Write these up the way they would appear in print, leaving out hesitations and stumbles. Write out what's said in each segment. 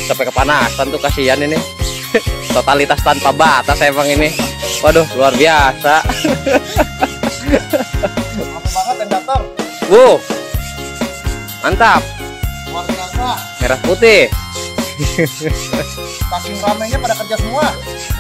sampai kepanasan tuh, kasihan ini. Totalitas tanpa batas emang ini. Waduh, luar biasa. Apa banget tendator? Mantap. Luar biasa. Merah putih. Saking ramainya pada kerja semua.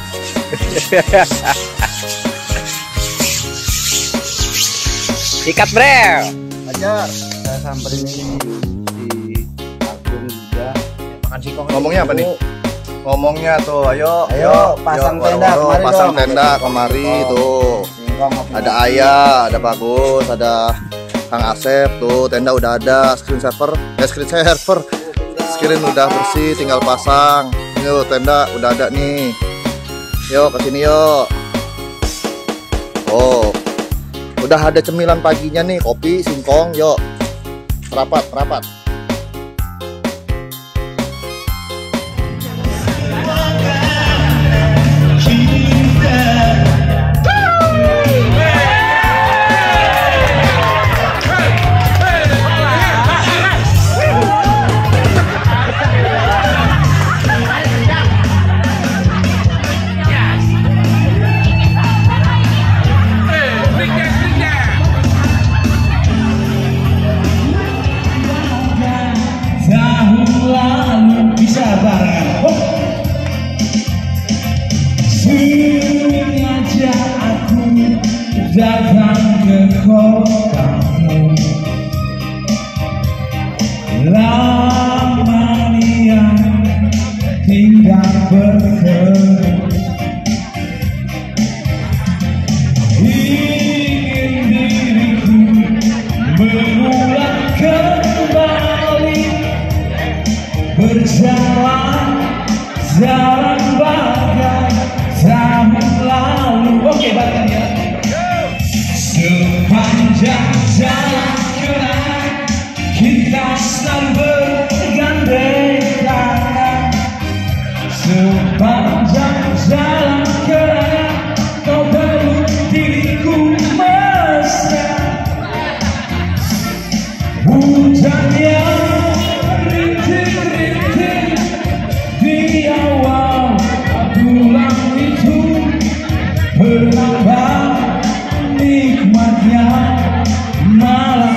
Ikat brel. Ajar. Saya samperin ini di Agung juga. Makan singkong. Ngomongnya apa nih? Ngomongnya tuh, ayo pasang tenda kemari pasang dong. tenda kemari tuh. Ada Ayah, ada Bagus, ada Kang Asep tuh, tenda udah ada, screen udah bersih, tinggal pasang. Yuk, tenda udah ada nih. Yuk kesini yuk. Oh, udah ada cemilan paginya nih, kopi, singkong. Yuk, rapat. Sengaja aku datang ke kotamu, lama niat tinggal bertemu, ingin diriku mengulang kembali, berjalan jalan bagai tahun lalu. Oke, balik ya. Sepanjang jalan kenal kita selalu bergandeng tangan. Sepanjang jalan kenal kau peluk diriku mesra. Hujannya rintik-rintik di awal bulan itu, betapa nikmatnya malam.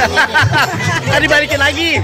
Nggak dibalikin lagi.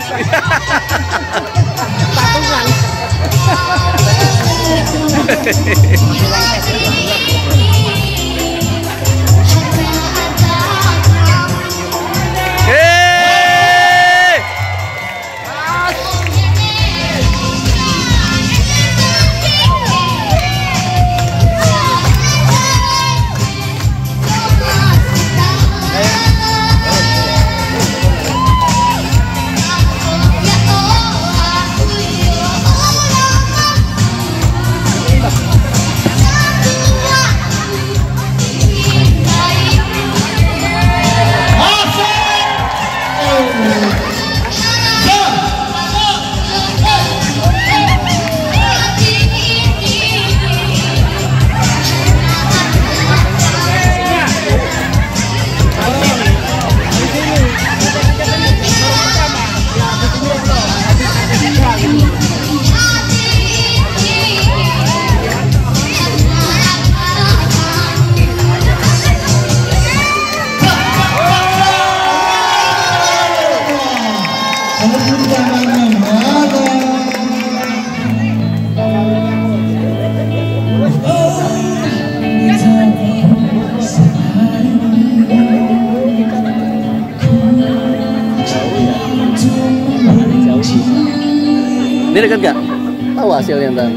Ini dekat gak? Tahu hasilnya ntar.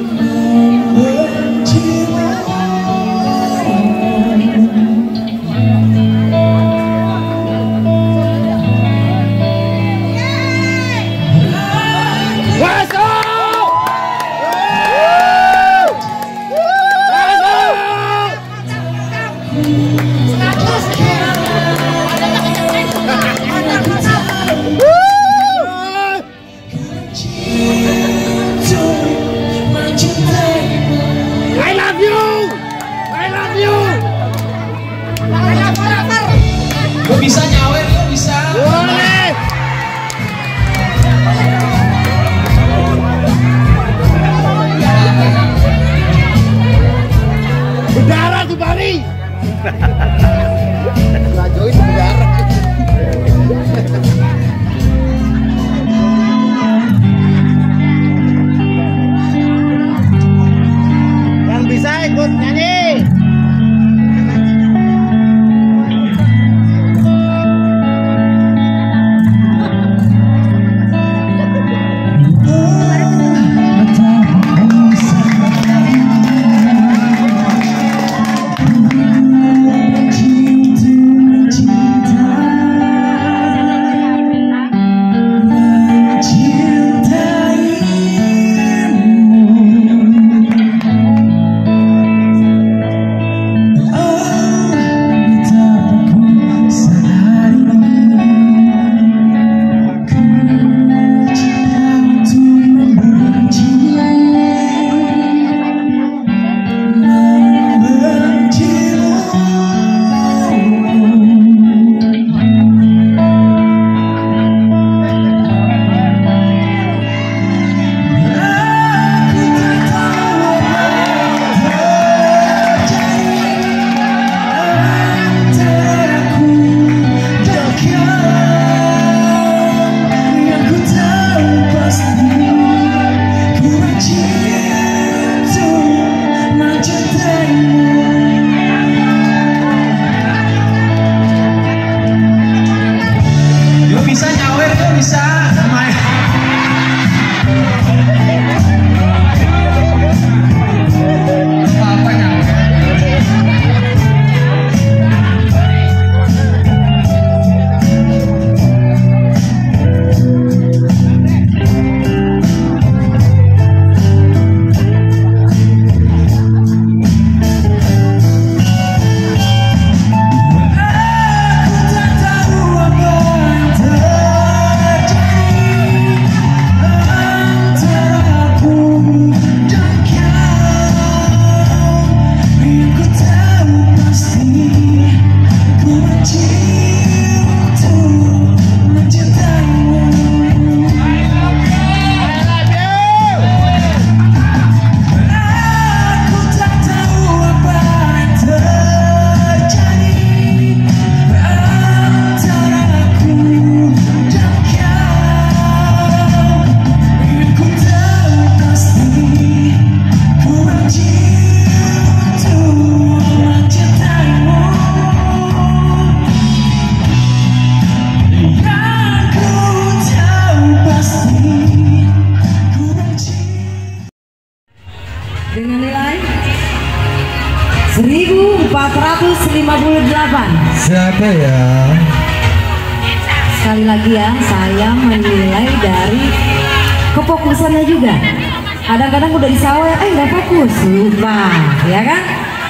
Siapa ya? Sekali lagi ya, saya menilai dari kefokusannya juga. Kadang-kadang udah di sawah, nggak fokus, lupa, ya kan?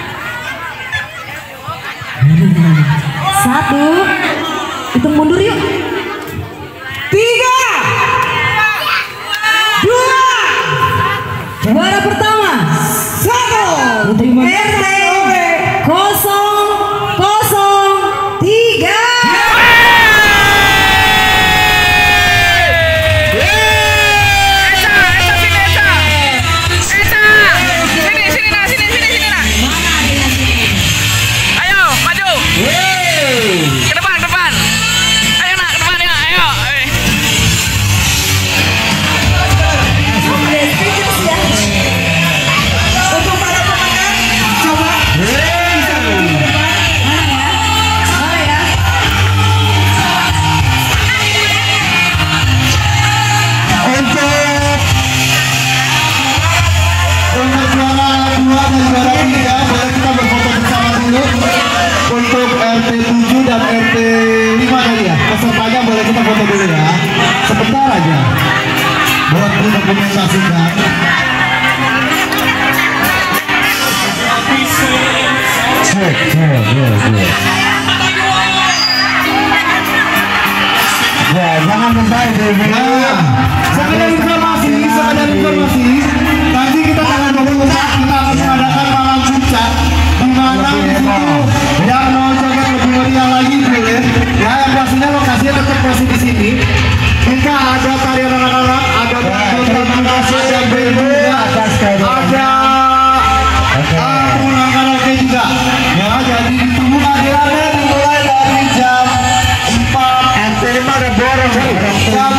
Satu, hitung mundur yuk. 3, 2, juara pertama 1. RT 003. Untuk RT 7 dan RT 5 tadi ya, pesertanya boleh kita foto dulu ya, sebentar aja buat didokumentasikan. Ya, jangan mentai deh. Sekedar informasi, nanti kita tanggal 24 kita akan mengadakan malam puncak di mana di situ yang mau joget lebih meriah lagi boleh. Ya, yang pastinya lokasinya tetap masih di sini. Kita ada tarian anak-anak, ada ada band juga, ada pulang karaoke juga. Ya, jadi ditunggu hadirannya dimulai dari jam 4. RT 5 ada borong.